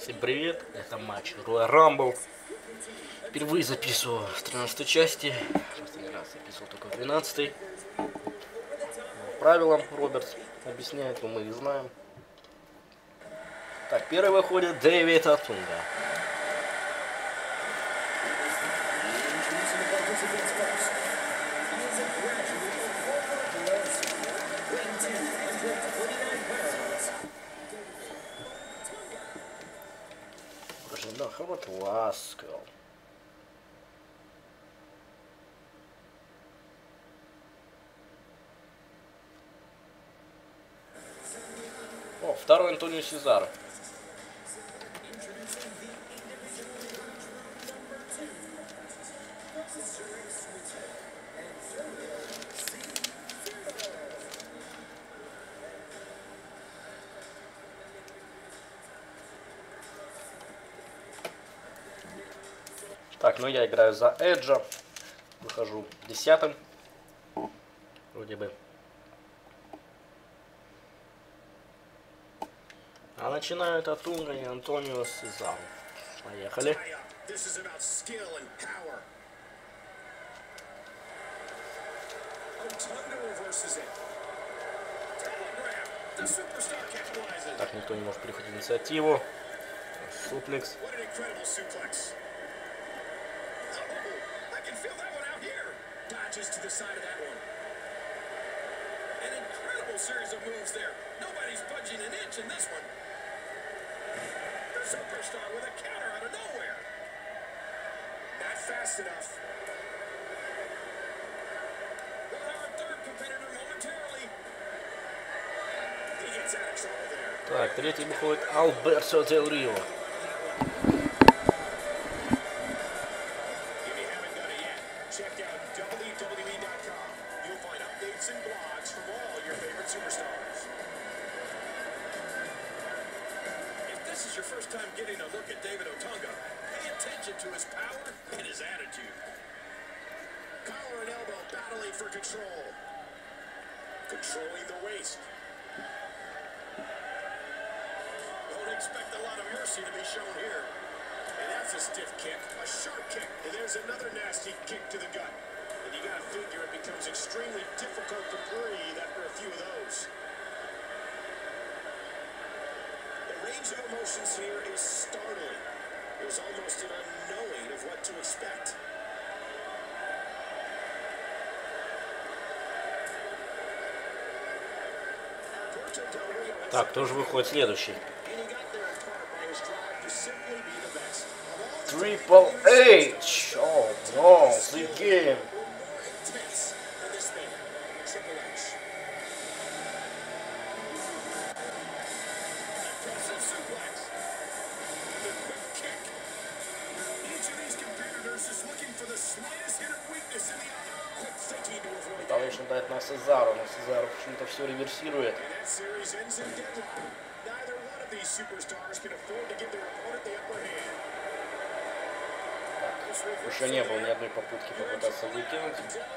Всем привет, это матч Royal Rumble. Впервые записываю в 13 части. Последний раз записывал только в 12. Правилам Робертс объясняет, но мы их знаем. Так, первый выходит Дэвид Отунга. Ожидал Ховард Ласкал. О, второй Антонио Сезаро. Так, ну я играю за Эджа. Выхожу 10-м. Вроде бы. А начинают Отунга и Антонио Сезаро. Поехали. Так, никто не может перехватить инициативу. Суплекс. To the side of that one. An incredible series of moves there. Nobody's budging an inch in this one. The superstar with a counter out of nowhere. Not fast enough. We'll have our third competitor momentarily. He gets out of trouble there. Так, третий выходит Альберто Дель Рио. First time getting a look at David Otunga. Pay attention to his power and his attitude. Collar and elbow battling for control. Controlling the waist. Don't expect a lot of mercy to be shown here. And that's a stiff kick, a sharp kick. And there's another nasty kick to the gut. And you gotta figure it becomes extremely difficult to breathe after a few of those. The range of emotions here is startling. There's almost an unknowing of what to expect. Так, тоже выходит следующий. Triple H! Oh no, the game! Пытался дать на Сезаро, но Сезаро почему-то все реверсирует. Так, еще не было ни одной попытки попытаться выкинуть.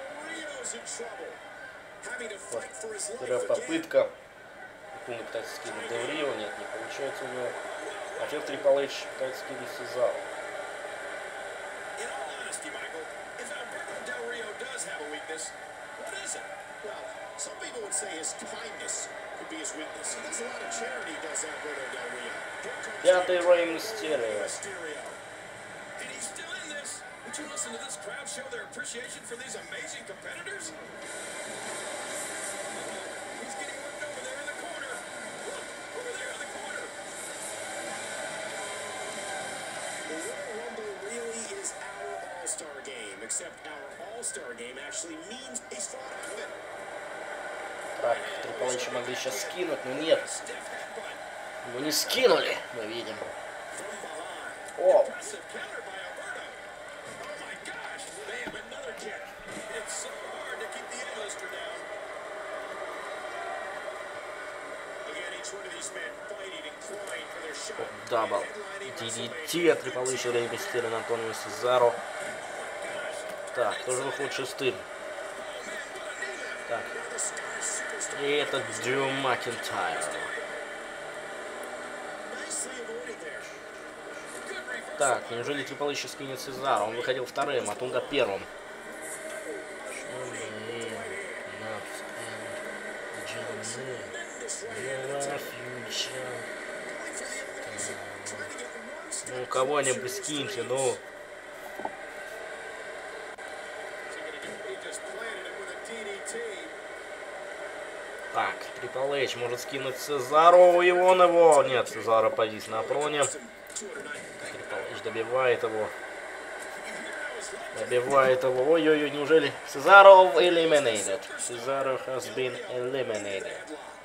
Вот, вторая попытка. Отунга пытается скинуть Дель Рио, нет, не получается у него. А теперь Triple H пытается скинуть Сезаро. Some people would say his kindness could be his weakness. He does a lot of charity, does Alberto Del Rio. Пятый Рэй Мистерио. And he's still in this. Would you listen to this crowd show their appreciation for these amazing competitors? He's getting worked over there in the corner. Look, over there in the corner. The Royal Rumble really is our all-star game, except our all-star game actually means a strong outfit. Так, Triple H могли сейчас скинуть, но нет. Его не скинули, мы видим. О! Дабл. DDT от Triple H, Рэй Мистерио на Антонио Сезаро. Так, тоже выходит шестым. Так. И это Дрю Макинтайр. Так, неужели Трипл Эйч скинет Сезара? Он выходил вторым, а Тунга первым. Ну, кого-нибудь скиньте, ну. Так, Трипл Эйч может скинуть Сезару, и он его... Нет, Сезара повис на Апроне. Трипл Эйч добивает его. Добивает его. Ой-ой-ой, неужели... Сезаро eliminated. Сезаро has been eliminated.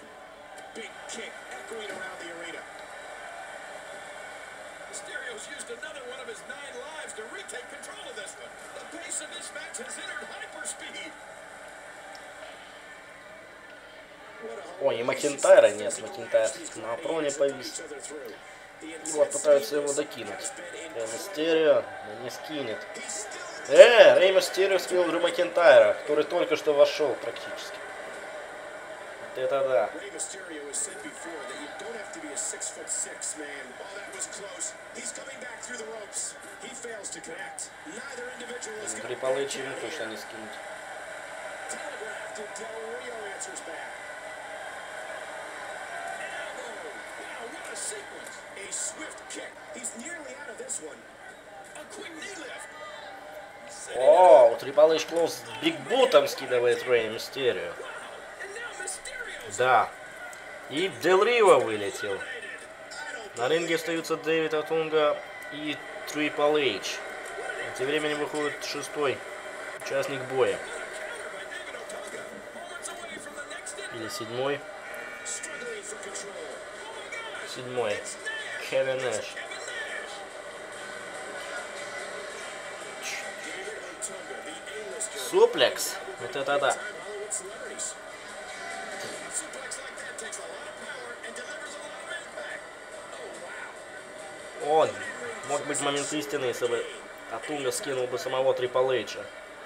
Ой, и Макинтайра нет. Макинтайр на Апроне повис. И вот пытаются его докинуть. Рэй Мистерио не скинет. Рэй Мистерио скинул Дрю Макинтайра, который только что вошел практически. Вот это да. Трипл Эйч ему точно не скинуть. О, Трипл Эйч Клоус бигбутом скидывает Рэй Мистерио. Да. И Дель Рио вылетел. На ринге остаются Дэвид Отунга и Трипл Эйч. Тем временем выходит шестой участник боя. Или седьмой. Седьмой. Кевин Нэш. Суплекс. Вот это да. Он. Мог быть момент истины, если бы Отунга скинул бы самого Трипл Эйча.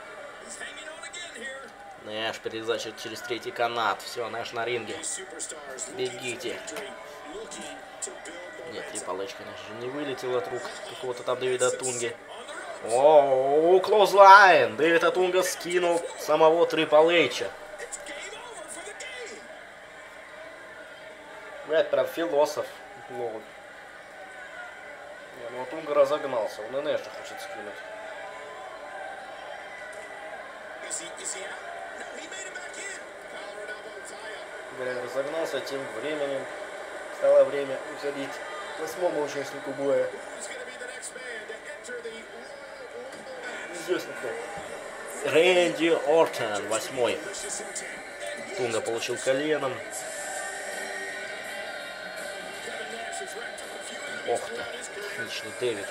Нэш передача через третий канат. Все, Нэш на ринге. Бегите. Нет, Трипл Эйч, конечно же, не вылетел от рук какого-то там Дэвида Отунги. О, клоузлайн! Дэвид Отунга скинул самого Трипл Эйча. Блять, прям философ. Ловок. Ну, Отунга разогнался. Он и Нэша хочет скинуть. Говорят, разогнался, тем временем стало время уходить к восьмому участнику боя. Неизвестно кто. Рэнди Ортон, восьмой. Тунга получил коленом. Ох ты, отличный Дэвид.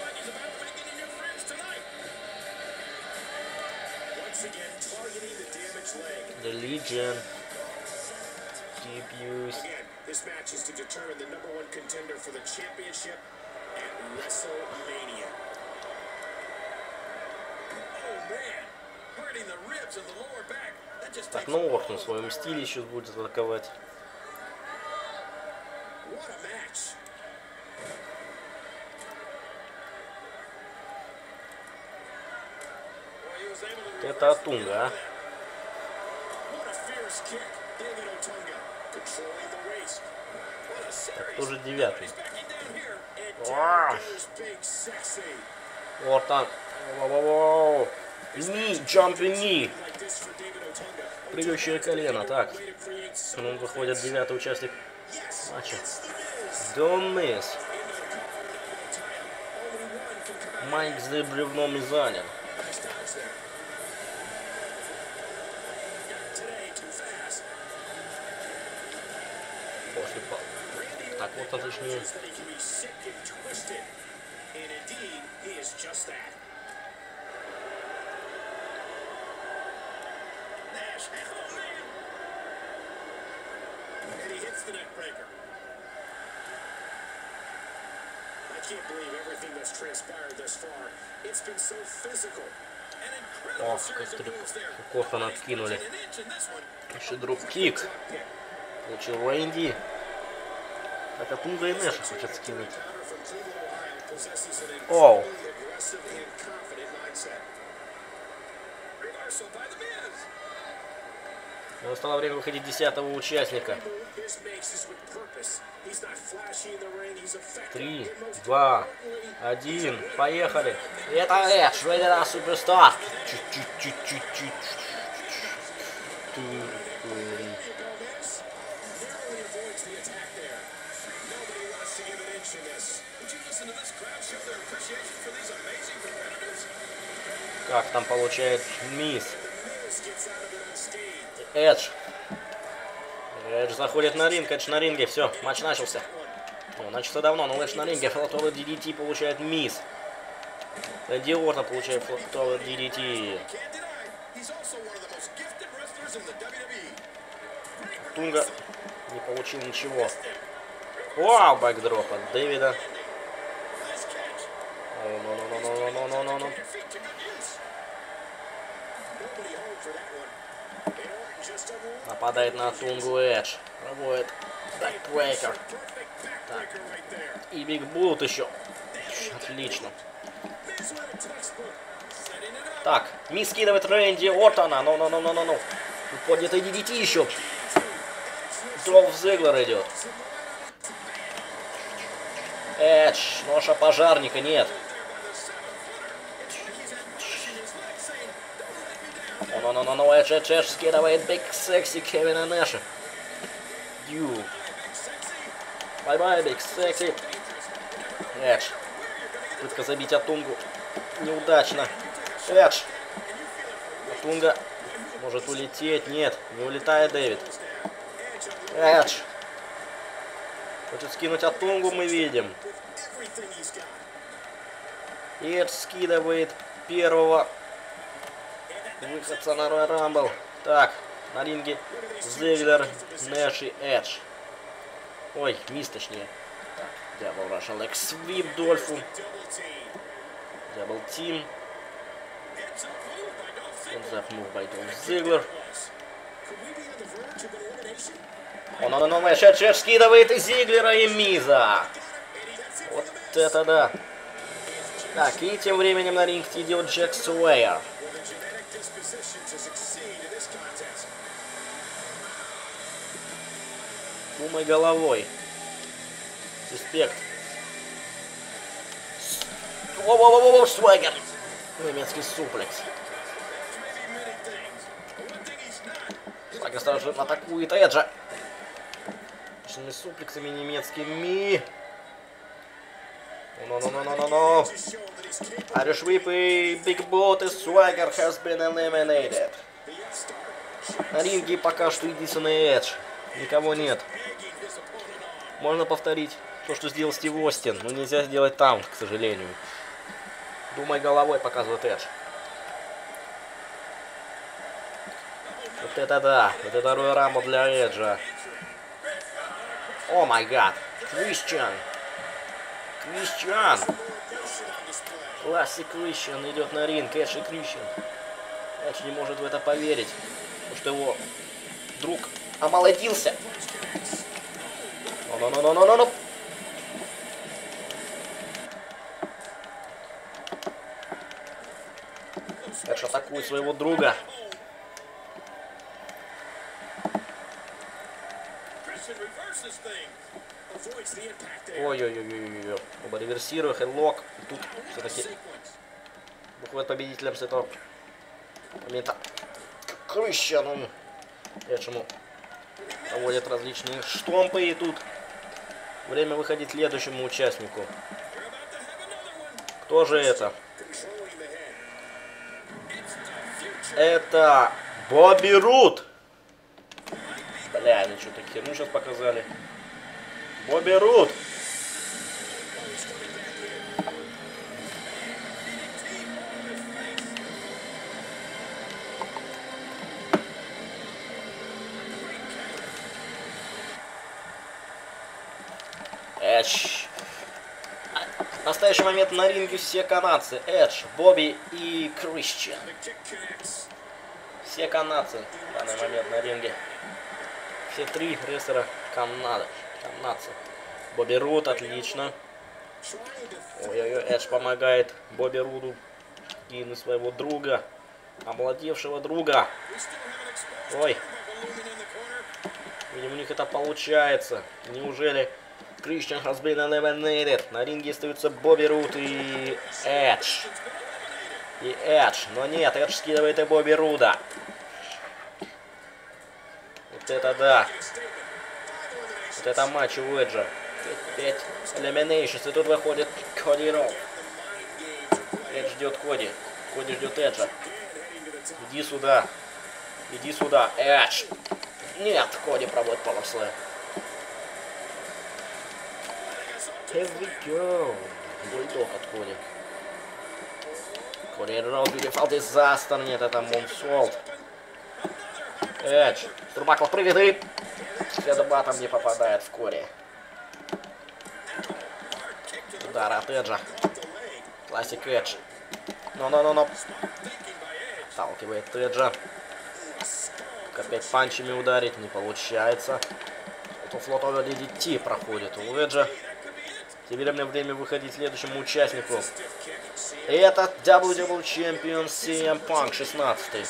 The Legion. Debuts. This match is to determine the #1 contender for the championship at WrestleMania. Так, ну Ортон в своем стиле еще будет атаковать. Это Отунга, а? Так, тоже девятый. Ортон. Ни, джампи ни. Прыгающее колено, так. Ну, выходит девятый участник матча. Don't miss. Майк с бревном и занят. После пал. Так, вот отличнее. О, как Ортон откинули. Еще дроп-кик. Получил Рэнди. Так, Отунга и Нэша хочет скинуть. Оу. Настало время выходить 10-го участника. 3, 2, 1, поехали. Это Эдж, Рейдер Суперстар. Как там получает Мисс? Эдж. Эдж заходит на ринг, Эдж на ринге, все, матч начался. Ну, начался давно, но Эдж на ринге, флотовый DDT получает Мисс. Эдди Ортон получает флотовый DDT. Тунга не получил ничего. Вау, бэкдроп от Дэвида. Нападает на Тунгу Эдж. Проводит бэкбрейкер. Так. И Биг Бут еще. Отлично. Так, Мисс скидывает Рэнди Ортона. Ну. Поднятый DDT еще. Долф Зиглер идет. Эдж, ноша пожарника, нет. Ну, Эдж скидывает Биг Секси Кевина Нэша. Бай-бай, Биг Секси. Эдж. Попытка забить Атунгу. Неудачно. Эдж. Атунга может улететь. Нет, не улетает Дэвид. Эдж. Хочет скинуть Атунгу, мы видим. Эдж скидывает первого выходца на Royal Rumble. Так, на ринге Зиглер, Нэш и Эдж. Ой, Мисс точнее. Так, Дабл Russian Leg Sweep Дольфу. Дабл Тим. Move by Dolph Ziggler. Эдж скидывает и Зиглера, и Миза. Вот это да. Так, и тем временем на ринг идет Джек Суэйер. Думай головой. Респект. Воу, Суэйер. Немецкий суплекс. Суэйер сразу же атакует Эджа. С суплексами немецкими. No. Irish Whip и Big Boot и Swagger has been eliminated. На ринге пока что единственный Эдж. Никого нет. Можно повторить то, что сделал Стив Остин, но нельзя сделать там, к сожалению. Думай головой, показывает Эдж. Вот это да. Вот это Royal Rumble для Эджа. О май гад. Кристиан. Классик Кристиан идет на ринг. Эдж и Кристиан. Эдж не может в это поверить. Потому что его друг омолодился. No. Эдж атакует своего друга. Ой. Оба реверсируют, хедлок. Тут все-таки выходит победителем с этого момента Кристиан. Эдж ему проводит различные штомпы. И тут время выходить следующему участнику. Кто же это? Это Бобби Рут. Бля, они что-то херню сейчас показали. Бобби Рут. Эдж. В настоящий момент на ринге все канадцы. Эдж, Бобби и Кристиан. Все канадцы в данный момент на ринге. Все три рестлера Канады. Канадцы. Бобби Рут, отлично. Ой-ой-ой, Эдж помогает Бобби Руду и на своего друга, омолодевшего друга. Ой. Видимо, у них это получается. Неужели Christian has been eliminated? На ринге остаются Бобби Руд и Эдж. И Эдж. Но нет, Эдж скидывает и Бобби Руда. Вот это да. Вот это матч у Эджа. 5 eliminations. И тут выходит Коди Роуд. Эдж ждет Коди. Коди ждет Эджа. Иди сюда. Иди сюда, Эдж. Нет, Коди проводит полослэм. Here we go. Бульдог от Коди. Коди Роуд, beautiful disaster. Нет, это Мунсолт. Эдж. Турбакл прыгает и... Следобатом не попадает в Коди. Удар от Эджа. Классик Эдж. Но. Отталкивает Эджа. Опять панчами ударить не получается. Это флотовый DDT проходит у Эджа. Теперь мне время выходить следующему участнику. Это WWE Champion CM Punk 16.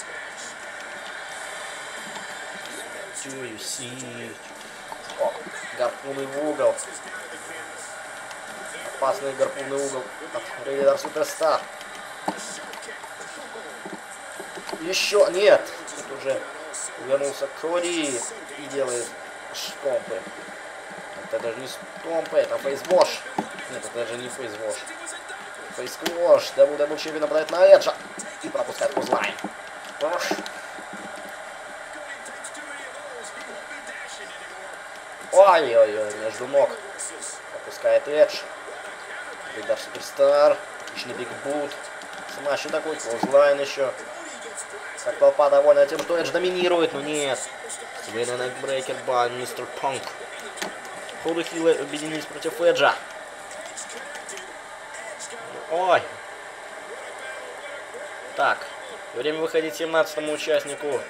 О, гарпунный в угол. Опасный гарпунный угол от Рейдер Суперстар. Еще нет. Тут уже вернулся Коди и делает штомпы. Это даже не штомпы, это фейсвош. Нет, это даже не фейсвош. Фейсквош. WWE Champion нападает на Эджа и пропускает кузлайн. Ой-ой-ой, между ног. Пропускает Эдж. Рейдер Суперстар. Отличный Биг Бут. Смаш и такой кузлайн еще. Как толпа довольна тем, что Эдж доминирует, но нет. Сегодня Найтбрейкер бан Мистер Панк. Ходу Хилла объединились против Эджа. Ой. Так. Время выходить 17-му участнику.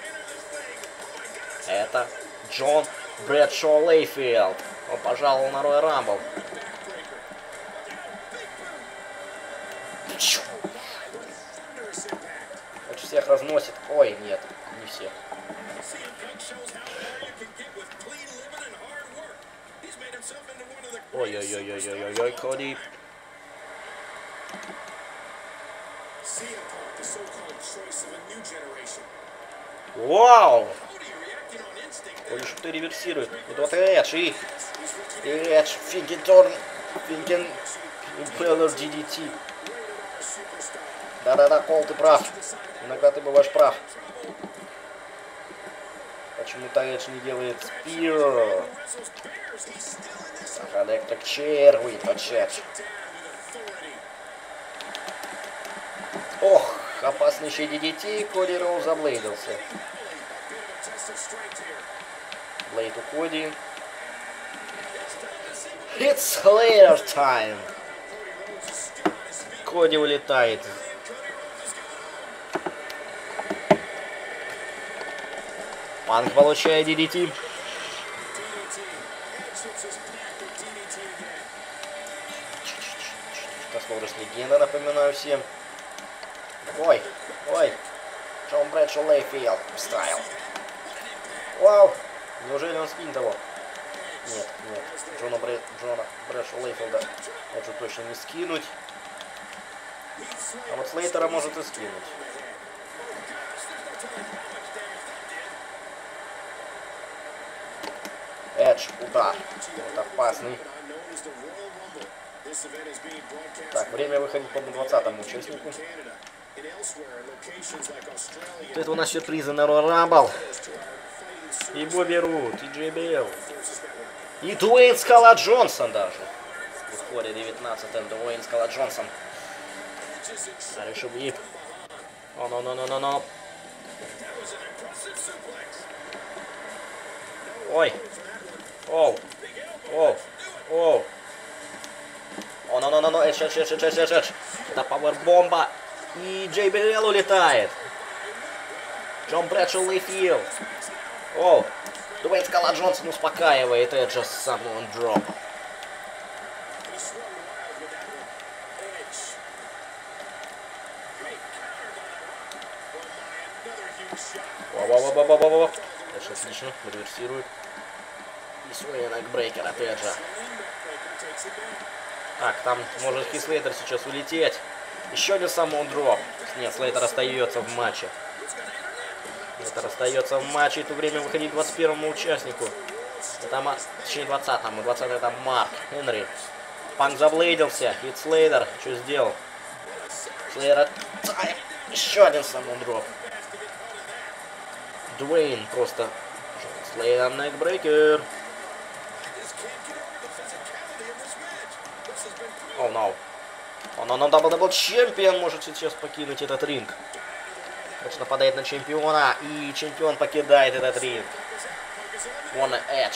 Это Джон Брэдшоу Лейфилд. Он пожаловал на Роял Рамбл. Всех разносит. Ой, нет, не всех. Ой-ой-ой-ой-ой-ой, Коди. Вау! Коди что-то реверсирует. И вот Эдж, и Эдж, Финкенторн, Финкен, Импеллер, DDT. Да-да-да, Кол, ты прав. Иногда ты бываешь прав. Почему-то Эдж не делает спир. Электрик чейр, Эдж. Ох, опаснейший DDT, Коди Роуд заблейдился. Блейд у Коди. It's later time. Коди улетает. Панк получает DDT. Скорость легенда, напоминаю всем. Ой, ой. Джон Брэдшоу Лейфилд вставил. Вау. Неужели он скинет его? Нет, нет. Джона Брэдшоу Лейфилда это точно не скинуть. А вот Слейтера может и скинуть. Эдж, удар. Вот опасный. Так, время выходить по 20-му участнику. Это у нас сюрпризы на Royal Rumble. И Бобби Руд, и JBL. И Дуэйн Скала Джонсон даже. В ходе 19-м Дуэйн Скала Джонсон. Решил Вип. О-но-но-но-но-но. Ой. Оу. Оу. Оу. О-но-но-но-но. Эдж. Это пауэрбомба. И JBL улетает. Джон Брэдшоу Лейфилд. Оу. Дуэйн Скала Джонсон успокаивает Эджа с самого дроп. Во-во-во-во-во-во. Дальше отлично. Реверсирует. И свой нокбрейкер опять же. Так, там может Хислейтер сейчас улететь. Еще один саммон дроп. Нет, Слейтер остается в матче. Слейтер остается в матче. И то время выходить 21-му участнику. Это, точнее, 20-му. 20-й это Марк Хенри. Панк заблейдился. Хит Слейтер. Что сделал? Слейтер. Еще один саммон дроп. Дуэйн просто. Слейтер нокбрейкер. О, no. Он дабл чемпион может сейчас покинуть этот ринг. Эдж нападает на чемпиона, и чемпион покидает этот ринг. Вон Эдж.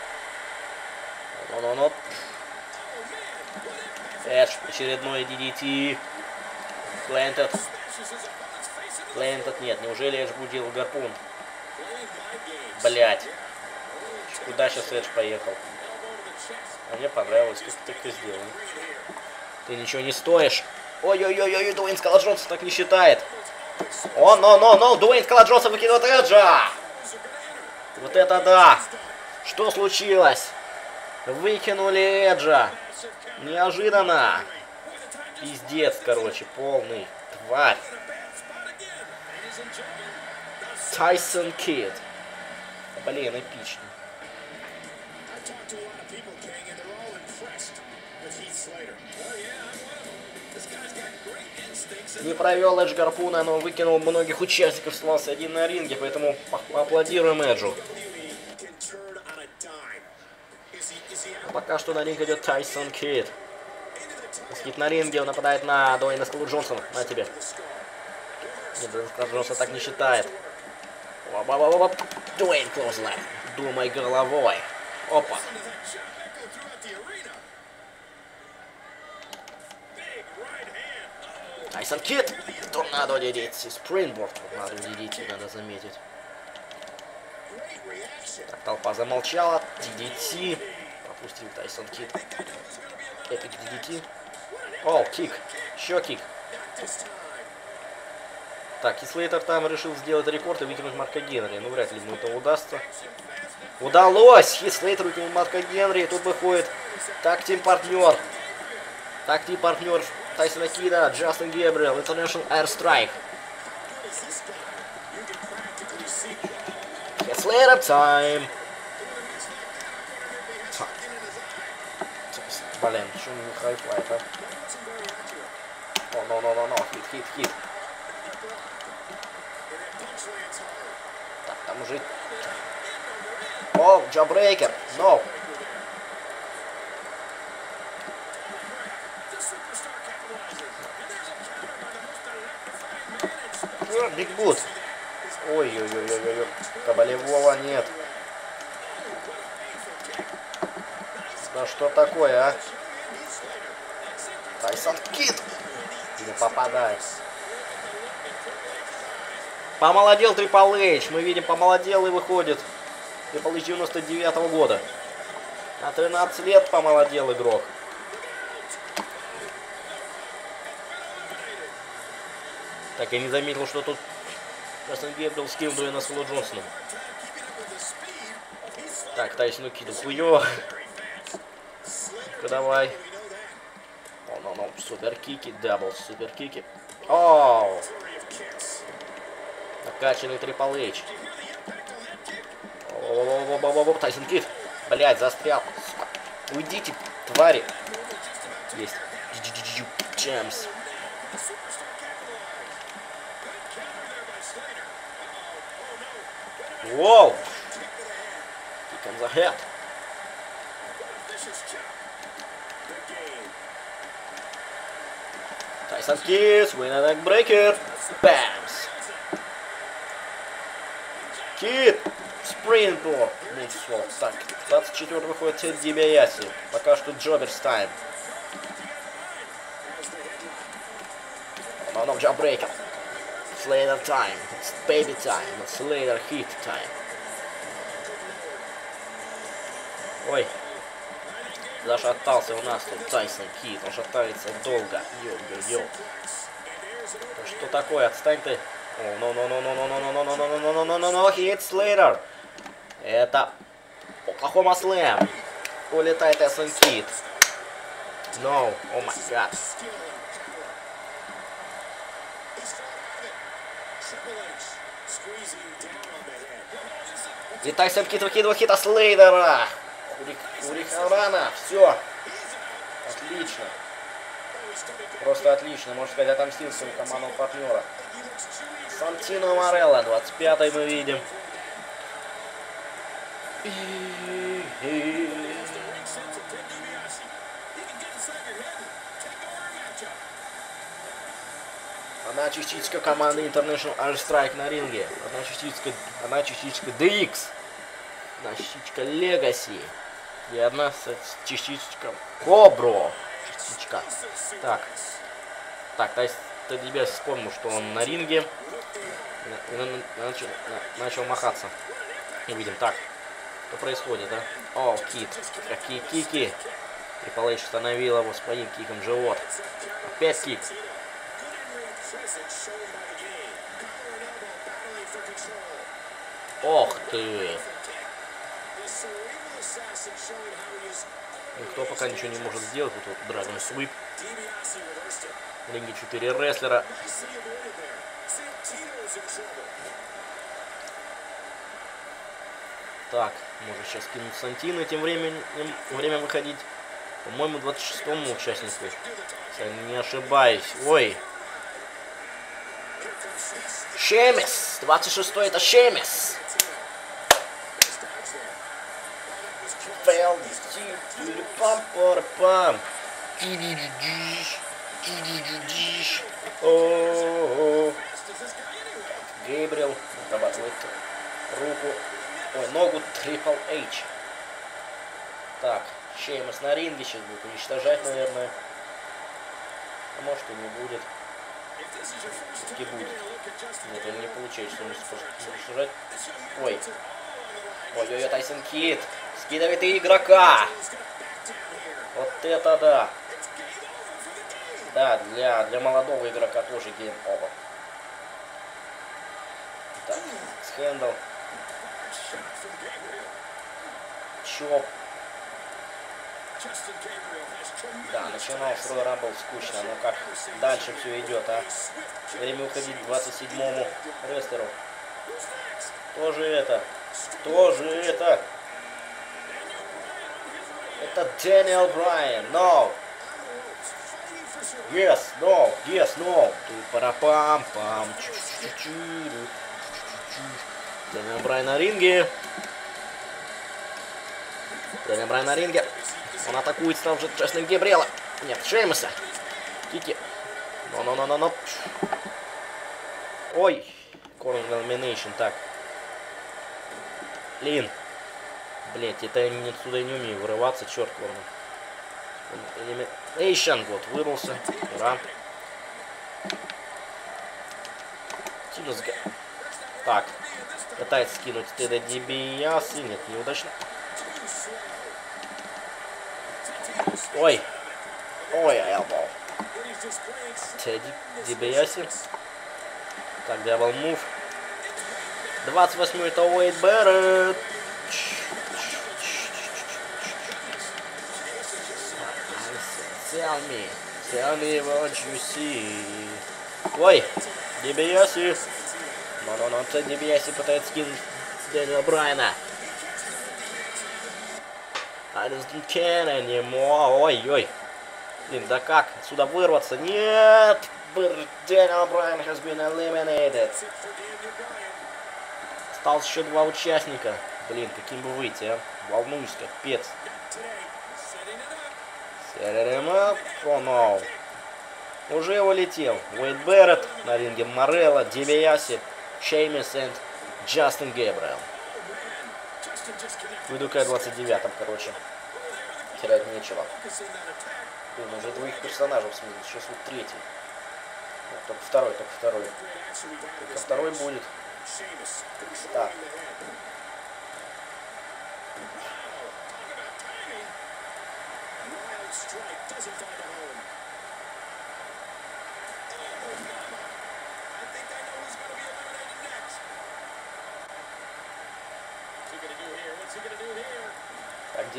Эдж, очередной DDT. Плентед. Плентед, нет, неужели Эдж будил гарпун? Блять. Куда сейчас Эдж поехал? А мне понравилось, как ты это сделал. Ты ничего не стоишь. Ой-ой-ой-ой, Дуэйн Скала Джонсон так не считает. О, Дуэйн Скала Джонсон выкидывает Эджа. Вот это да. Что случилось? Выкинули Эджа. Неожиданно. Пиздец, короче, полный. Тварь. Тайсон Кид. Блин, эпично. Не провел Эдж гарпуна, но выкинул многих участников, оставался один на ринге, поэтому поаплодируем Эджу. Пока что на ринг идет Тайсон Кид. Скид на ринге, он нападает на Дуэйна Скалу Джонсона. На тебе. Нет, Дуэйн Скала Джонсон так не считает. Дуэйн Клоузлайн. Думай головой. Опа. Тайсон Кид. Торнадо DDT. Спрингборд. Торнадо DDT, надо заметить. Так, толпа замолчала. DDT. Пропустил Тайсон Кид. Эпик DDT. О, кик. Еще кик. Так, Хислейтер там решил сделать рекорд и выкинуть Марка Генри. Ну, вряд ли ему это удастся. Удалось! Хислейтер выкинул Марка Генри. И тут выходит так-тим партнер. Так-тим партнер Тайсона Кида, Джастин Гэбриэл, International Airstrike. Хислейтер тайм. Блин, почему не хайфлайт, а? О, хит. Так, там уже... О, джабрейкер, но. Бигбут. Ой-ой-ой-ой-ой. Кабалевого нет. Да что такое, а? Тайсон Кид. Не попадает. Помолодел Трипл Эйдж. Мы видим, помолодел и выходит. Трипл Эйдж 99-го года. На 13 лет помолодел игрок. Так, я не заметил, что тут Джастин Гэбриэл скинул Дуэйна Скалу Джонсона. Так, Тайсону Киду хуё. Давай. О, суперкики, дабл, суперкики. Оу. Накачанный Трипл Эйдж. Тайсон Кид. Блять, застрял. Сука. Уйдите, твари. Есть. Джемс. Воу. Kick on the head. Тайсон Кид, winner neckbreaker. Бэмс. Кид. Спрингборд. Так, 24 выходит Тед Дибияси. Пока что Джоберс тайм. No, jawbreaker. Slater time. It's baby time. It's Slater hit time. Ой. Зашатался у нас тут Тайсон Кид. Он шатается долго. Йо-йо-йо. Что такое? Отстань ты. Хит Слейтер. Это Оклахома Слэм. Улетает Эссен Кид. No. О май гад. И Тайсон Кид выкидывает хита Слейдера. Урихарана. Все. Отлично. Просто отлично. Можно сказать, отомстил своему командному партнера. Сантино Марелло. 25-й мы видим. Одна частичка команды International Airstrike на ринге. Одна частичка DX. Одна частичка Legacy. И одна частичка Кобро. Частичка. Так, то есть Тедди Биас вспомнил, что он на ринге. Начал махаться. И видим, так, что происходит, да? О, Кит. Какие кики. Трипл Эйч установил его своим киком в живот. Опять кик. Ох ты. Никто пока ничего не может сделать. Тут вот Dragon Sweep. В ринге 4 рестлера. Так, может сейчас кинуть Сантино тем временем время выходить. По-моему, 26-му участнику. Если не ошибаюсь. Ой. Шемис. 26-й это Шемис. Пам-пам-пам. Гейбриэл отрабатывает руку. Ой, ногу Трипл Эйч. Так, Шеймас на ринге сейчас будет уничтожать, наверное. А может и не будет. Все-таки будет. Нет, он не получается, что он уничтожать. Ой. Ой-ой-ой, Тайсон Кид. Скидывает и игрока. Вот это да. Да, для молодого игрока тоже гейм овер. Так, схендл. Чоп. Да, начинал с Royal Rumble скучно, но как дальше все идет, а? Время уходить к 27-му рестлеру. Кто же это? Кто же это? Это Дэниел Брайан. No. Yes, no. Yes, no. Парапам-пам. Дэниел Брайан на ринге. Дэниел Брайан на ринге. Он атакует сразу же Джастина Гейбриэла. Нет, Шеймаса. Кики. Но. Ой. Corner Elimination. Так. Лин. Блять, это я отсюда не умею вырываться. Черт, Корнер. Elimination. Вот, вырвался. Ура. Так. Пытается скинуть Теда Дибиаси. Нет, неудачно. Ой. Ой, элбоу. Тедди Дибиаси. Так, дабл мув. 28-й это Уэйд Берретт. Tell me what you see. Ой, Дибиаси. Но, Тедди Дибиаси пытается скинуть Дэниела Брайана. I just don't care anymore. Ой. Блин, да как? Отсюда вырваться? Нет! Дэниел Брайан has been eliminated. Осталось еще 2 участника. Блин, каким бы выйти, а? Волнуюсь, капец. О, no. Уже улетел. Уэйд Берретт на ринге Марелло, Дибиаси, Шеймис и Джастин Гейбриэл. Выйду-ка 29-м, короче. Терять нечего. Блин, уже 2 персонажей сменили. Сейчас вот 3-й. Вот, только второй. Только второй будет. Так.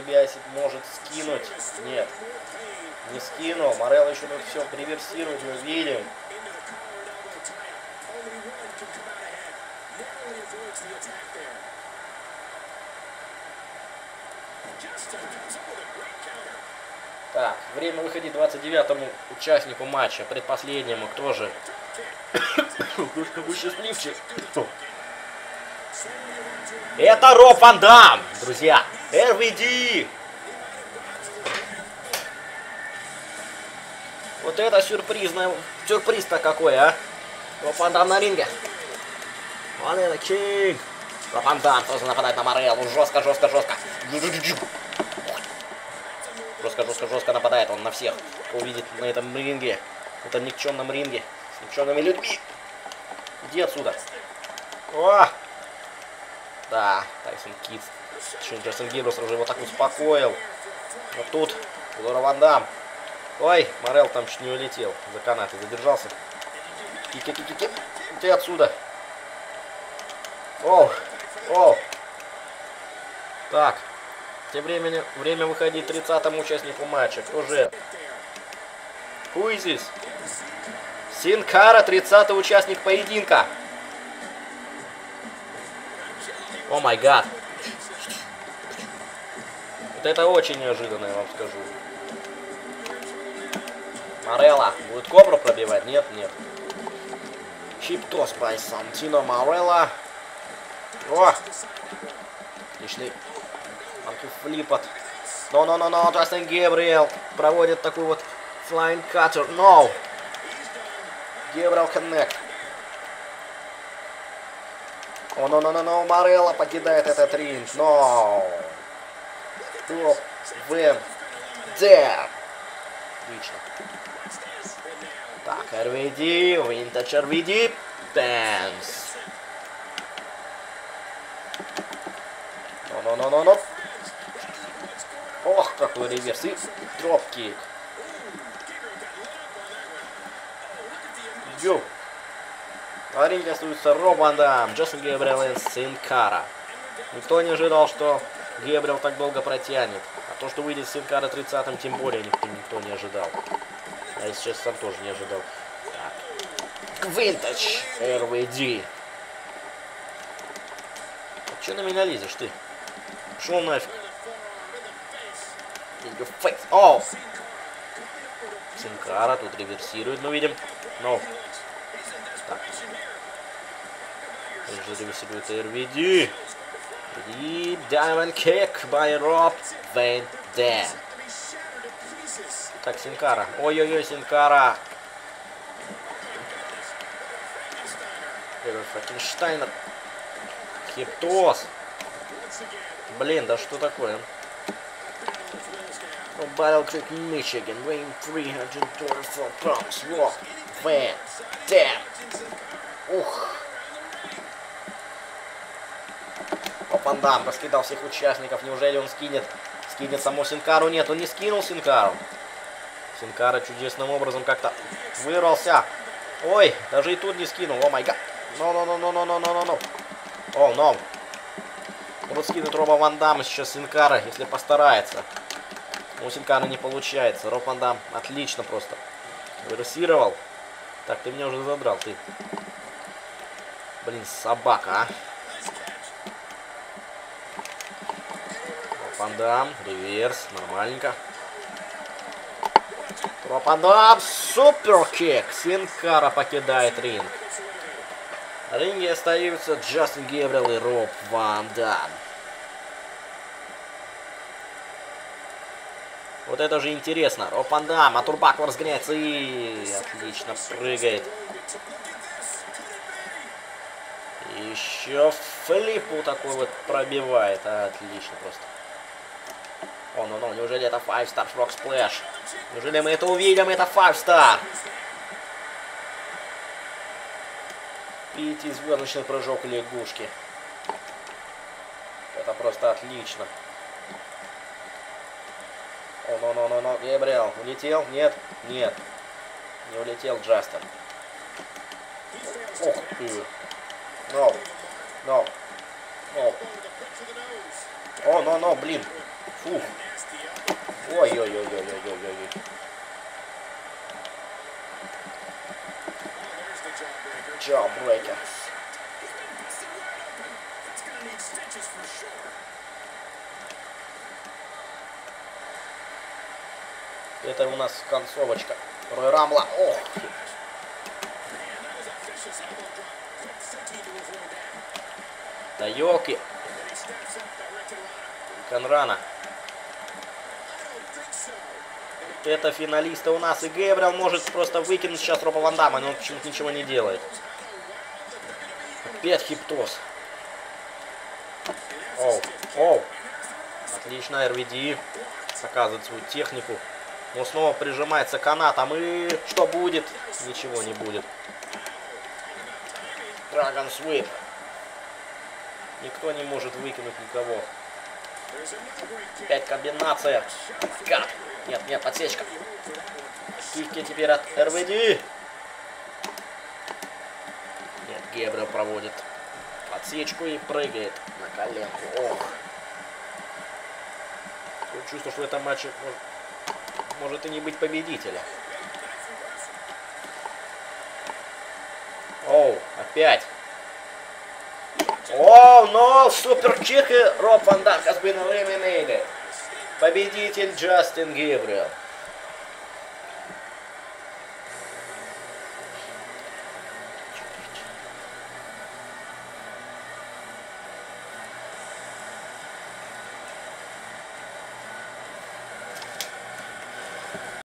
Дебиаси может скинуть. Нет. Не скинул. Морелло еще тут все реверсирует, мы видим. Так, время выходить 29-му участнику матча, предпоследнему, кто же? Какой счастливчик. Это Роб Ван Дам, друзья. RVD. Вот это сюрприз-то какой, а? Роб Ван Дам на ринге. Вон это Кинг. Роб Ван Дам тоже нападает на Мореллу. Жестко. Жестко нападает он на всех, кто увидит на этом ринге. В этом никчемном ринге. С никчемными людьми. Иди отсюда. О! Да, Тайсон Кидс. Джейсон Гейбрус уже его так успокоил. Вот тут Лора Ван Дам. Ой, Морелл там чуть не улетел за канаты, задержался. Ки-ки-ки-ки-ки. Ты отсюда. Оу. Так. Тем временем время выходить 30-му участнику матча. Кто же? Who is this? Син Кара, 30-й участник поединка. О май гад. Вот это очень неожиданно, я вам скажу. Морелло будет кобру пробивать? Нет. Чип-тос by Сантино Морелло. О! Отличный флип от... Но, Джастин Гейбриэл проводит такой вот flying cutter. No! Гейбриэл connect. О, но, Морелло покидает этот ринг. No! Топ, Вэм, Дэр. Отлично. Так, RVD, Vintage RVD, Dance. Но. Ох, какой реверс. И дропкик. Йоу. На ринге остаются Роб Ван Дам, Джастин Гейбриэл и Син Кара. Никто не ожидал, что Гейбриэл так долго протянет. А то, что выйдет Син Кара 30-м, тем более никто не ожидал. А если честно, сам тоже не ожидал. Vintage RVD. Че на меня лезешь ты? Шел нафиг. О! Син Кара тут реверсирует, мы видим. Но. Так. Также реверсирует RVD. И Diamond Kick by Rob Van Dam. Так, Син Кара. Ой-ой-ой, Син Кара. Франкенштайнер. Хиптос. Блин, да что такое? Battle Creek, Michigan, weighing 324 pounds, Rob Van Dam. Ух. Ван Дам раскидал всех участников. Неужели он скинет саму Син Кару? Нет, он не скинул Син Кару. Син Кара чудесным образом как-то вырвался. Ой, даже и тут не скинул. О май гад. No. О, no. Вот скинуть Роба Ван Дамма сейчас Син Кара, если постарается. У Син Кара не получается. Роб Ван Дам отлично просто вирусировал. Так, ты меня уже задрал, ты. Блин, собака, а. Роб Ван Дам, реверс, нормальненько. Роб Ван Дам, суперкик. Син Кара покидает ринг. На ринге остаются Джастин Гейбриэл и Роб Ван Дам. Вот это же интересно. Роб Ван Дам, а турбак разгоняется и отлично прыгает. Еще флипу такой вот пробивает. Отлично просто. О, ну, неужели это 5-star Frog Splash? Неужели мы это увидим? Это 5-star. Пятизвездочный прыжок лягушки. Это просто отлично. О, но. Гейбриэл улетел? Нет. Не улетел Джастин. Ох ты. No. О, но, блин. Фух. Ой-ой-ой-ой-ой-ой-ой. Jawbreaker. Это у нас концовочка. Рой Рамла. Ох. Тайоки. Конрана. Это финалисты у нас. И Гэбриэл может просто выкинуть сейчас Роба Ван Дамма, но он почему-то ничего не делает. Опять хиптоз. Оу. Оу. Отлично, РВД. Показывает свою технику. Он снова прижимается канатом. И что будет? Ничего не будет. Драгон Свип. Никто не может выкинуть никого. Опять комбинация. Кат. Нет, нет, подсечка. Кики теперь от РВД. Нет, Гэбриэл проводит подсечку и прыгает на коленку. Ох. Чувство, что в этом матче может и не быть победителя. Оу, опять. Оу, но суперчик и Роб Ван Дам has been eliminated. Победитель Джастин Гэбриэл.